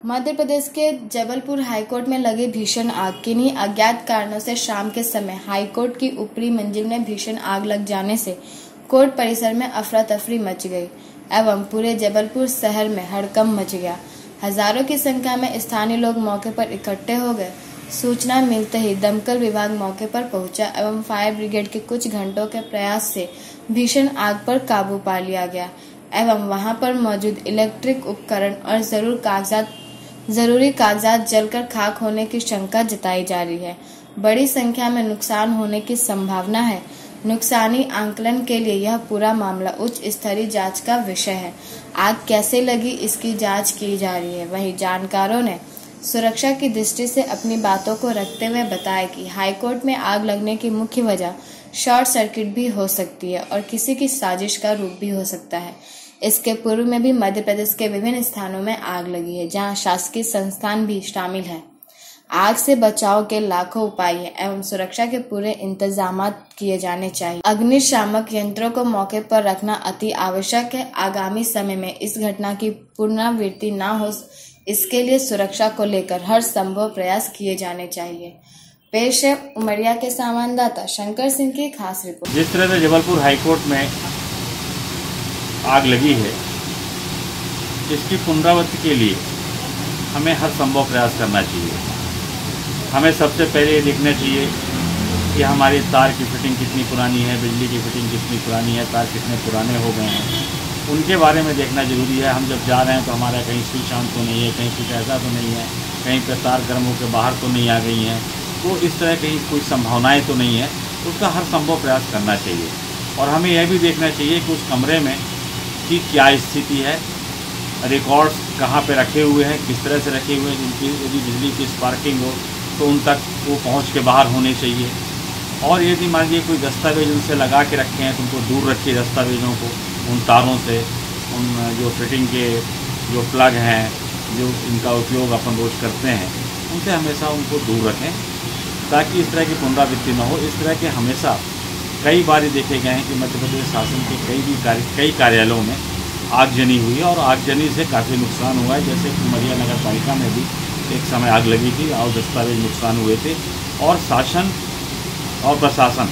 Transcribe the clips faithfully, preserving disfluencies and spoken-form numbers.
मध्य प्रदेश के जबलपुर हाईकोर्ट में लगी भीषण आग। किन्हीं अज्ञात कारणों से शाम के समय हाईकोर्ट की ऊपरी मंजिल में भीषण आग लग जाने से कोर्ट परिसर में अफरा तफरी मच गई एवं पूरे जबलपुर शहर में हड़कंप मच गया। हजारों की संख्या में स्थानीय लोग मौके पर इकट्ठे हो गए। सूचना मिलते ही दमकल विभाग मौके पर पहुंचा एवं फायर ब्रिगेड के कुछ घंटों के प्रयास से भीषण आग पर काबू पा लिया गया एवं वहां पर मौजूद इलेक्ट्रिक उपकरण और जरूर कागजात जरूरी कागजात जलकर खाक होने की शंका जताई जा रही है। बड़ी संख्या में नुकसान होने की संभावना है। नुकसानी आंकलन के लिए यह पूरा मामला उच्च स्तरीय जांच का विषय है। आग कैसे लगी इसकी जांच की जा रही है। वहीं जानकारों ने सुरक्षा की दृष्टि से अपनी बातों को रखते हुए बताया कि हाईकोर्ट में आग लगने की मुख्य वजह शॉर्ट सर्किट भी हो सकती है और किसी की साजिश का रूप भी हो सकता है। इसके पूर्व में भी मध्य प्रदेश के विभिन्न स्थानों में आग लगी है, जहां शासकीय संस्थान भी शामिल है। आग से बचाव के लाखों उपाय है एवं सुरक्षा के पूरे इंतजाम किए जाने चाहिए। अग्निशामक यंत्रों को मौके पर रखना अति आवश्यक है। आगामी समय में इस घटना की पुनरावृत्ति न हो, इसके लिए सुरक्षा को लेकर हर संभव प्रयास किए जाने चाहिए। पेश है उमरिया के संवाददाता शंकर सिंह की खास रिपोर्ट। जिस तरह से जबलपुर हाईकोर्ट में आग लगी है, इसकी पुनरावृत्ति के लिए हमें हर संभव प्रयास करना चाहिए। हमें सबसे पहले ये देखना चाहिए कि हमारी तार की फिटिंग कितनी पुरानी है, बिजली की फिटिंग कितनी पुरानी है, तार कितने पुराने हो गए हैं, उनके बारे में देखना जरूरी है। हम जब जा रहे हैं तो हमारा कहीं स्विच ऑन तो नहीं है, कहीं कुछ ऐसा तो नहीं है, कहीं पर तार गर्म होकर बाहर तो नहीं आ गई हैं, तो इस तरह कहीं कोई संभावनाएँ तो नहीं है। उसका हर संभव प्रयास करना चाहिए। और हमें यह भी देखना चाहिए कि उस कमरे में की क्या स्थिति है, रिकॉर्ड्स कहाँ पे रखे हुए हैं, किस तरह से रखे हुए हैं। जिनकी यदि बिजली की स्पार्किंग हो तो उन तक वो पहुँच के बाहर होने चाहिए। और यदि मान लीजिए कोई दस्तावेज उनसे लगा के रखे हैं तो उनको दूर रखिए दस्तावेजों को, उन तारों से, उन जो फिटिंग के जो प्लग हैं, जो इनका उपयोग अपन रोज़ करते हैं, उनसे हमेशा उनको दूर रखें ताकि इस तरह की पुनरावृत्ति न हो। इस तरह के हमेशा कई बार देखे गए हैं कि मध्य प्रदेश शासन के कई भी कार्य कई कार्यालयों में आगजनी हुई है और आगजनी से काफ़ी नुकसान हुआ है। जैसे उमरिया नगर पालिका में भी एक समय आग लगी थी और दस्तावेज नुकसान हुए थे। और शासन और प्रशासन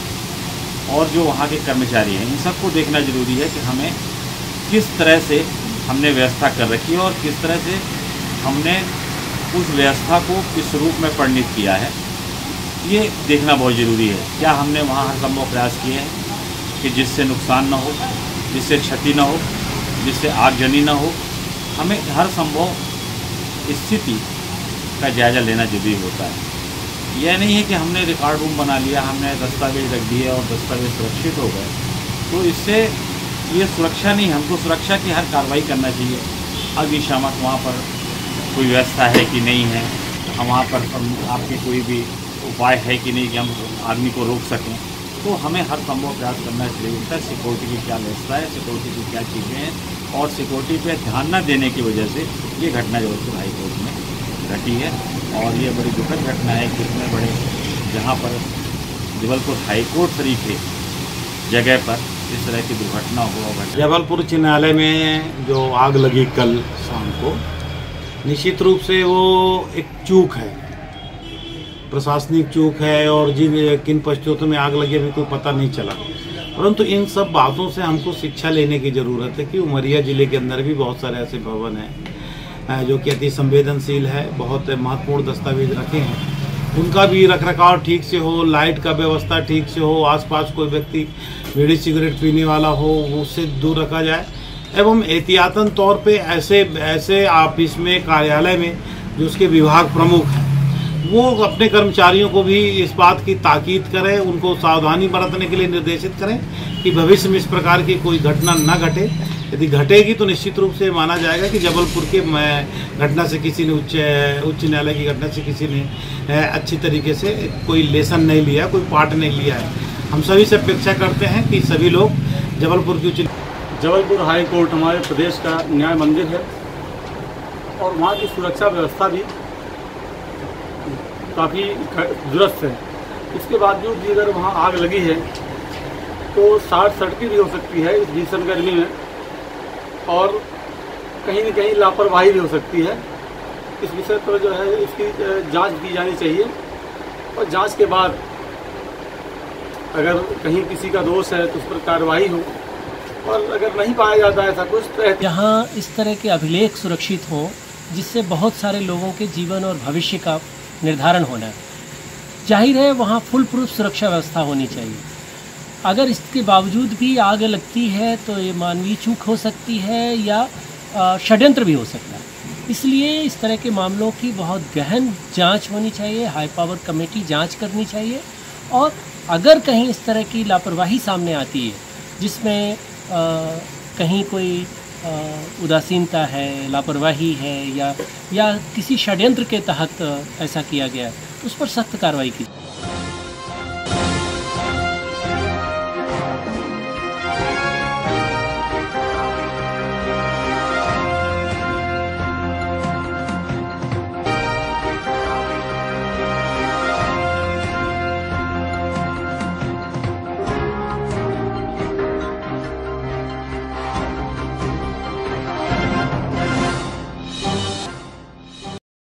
और जो वहाँ के कर्मचारी हैं, इन सबको देखना जरूरी है कि हमें किस तरह से हमने व्यवस्था कर रखी है और किस तरह से हमने उस व्यवस्था को किस रूप में परिणित किया है, ये देखना बहुत ज़रूरी है। क्या हमने वहाँ हर संभव प्रयास किए हैं कि जिससे नुकसान न हो, जिससे क्षति न हो, जिससे आगजनी न हो। हमें हर संभव स्थिति का जायज़ा लेना जरूरी होता है। यह नहीं है कि हमने रिकॉर्ड रूम बना लिया, हमने दस्तावेज रख दिए और दस्तावेज सुरक्षित हो गए, तो इससे ये सुरक्षा नहीं। हमको सुरक्षा की हर कार्रवाई करना चाहिए। अग्निशामक वहाँ पर कोई व्यवस्था है कि नहीं है, हम वहाँ पर आपके कोई भी उपाय है कि नहीं कि हम आदमी को रोक सकें, तो हमें हर संभव प्रयास करना चाहिए होता है। सिक्योरिटी की क्या व्यवस्था है, सिक्योरिटी की क्या चीज़ें हैं, और सिक्योरिटी पे ध्यान न देने की वजह से ये घटना जबलपुर हाईकोर्ट में घटी है। और ये बड़ी दुखद घटना है कि इतने बड़े जहाँ पर जबलपुर हाईकोर्ट तरीके जगह पर इस तरह की दुर्घटना हो। जबलपुर उच्च न्यायालय में जो आग लगी कल शाम को, निश्चित रूप से वो एक चूक है, प्रशासनिक चूक है। और जिन किन परिस्थितियों में आग लगी अभी कोई पता नहीं चला, परंतु इन सब बातों से हमको शिक्षा लेने की ज़रूरत है कि उमरिया ज़िले के अंदर भी बहुत सारे ऐसे भवन हैं जो कि अति संवेदनशील है, बहुत महत्वपूर्ण दस्तावेज रखे हैं, उनका भी रख रखाव ठीक से हो, लाइट का व्यवस्था ठीक से हो, आसपास कोई व्यक्ति बीड़ी सिगरेट पीने वाला हो उससे दूर रखा जाए। एवं एहतियातन तौर पे ऐसे ऐसे ऑफिस में, कार्यालय में जो उसके विभाग प्रमुख हैं, वो अपने कर्मचारियों को भी इस बात की ताकीद करें, उनको सावधानी बरतने के लिए निर्देशित करें कि भविष्य में इस प्रकार की कोई घटना न घटे। यदि घटेगी तो निश्चित रूप से माना जाएगा कि जबलपुर के घटना से किसी ने उच्च उच्च न्यायालय की घटना से किसी ने अच्छी तरीके से कोई लेसन नहीं लिया, कोई पार्ट नहीं लिया है। हम सभी से अपेक्षा करते हैं कि सभी लोग जबलपुर की उच्च जबलपुर हाई कोर्ट हमारे प्रदेश का न्याय मंदिर है और वहाँ की सुरक्षा व्यवस्था भी काफ़ी दुरुस्त है। इसके बावजूद भी अगर वहाँ आग लगी है तो शॉर्ट सर्किट भी हो सकती है इस भीषण गर्मी में, और कहीं न कहीं लापरवाही भी हो सकती है। इस विषय पर जो है इसकी जांच की जानी चाहिए और जांच के बाद अगर कहीं किसी का दोष है तो उस पर कार्रवाई हो और अगर नहीं पाया जाता ऐसा कुछ तो यहाँ इस तरह के अभिलेख सुरक्षित हों जिससे बहुत सारे लोगों के जीवन और भविष्य का निर्धारण होना है। जाहिर है वहाँ फुल प्रूफ सुरक्षा व्यवस्था होनी चाहिए। अगर इसके बावजूद भी आग लगती है तो ये मानवीय चूक हो सकती है या षड्यंत्र भी हो सकता है। इसलिए इस तरह के मामलों की बहुत गहन जांच होनी चाहिए, हाई पावर कमेटी जांच करनी चाहिए और अगर कहीं इस तरह की लापरवाही सामने आती है जिसमें आ, कहीं कोई आ, उदासीनता है, लापरवाही है या या किसी षड्यंत्र के तहत ऐसा किया गया है तो उस पर सख्त कार्रवाई की।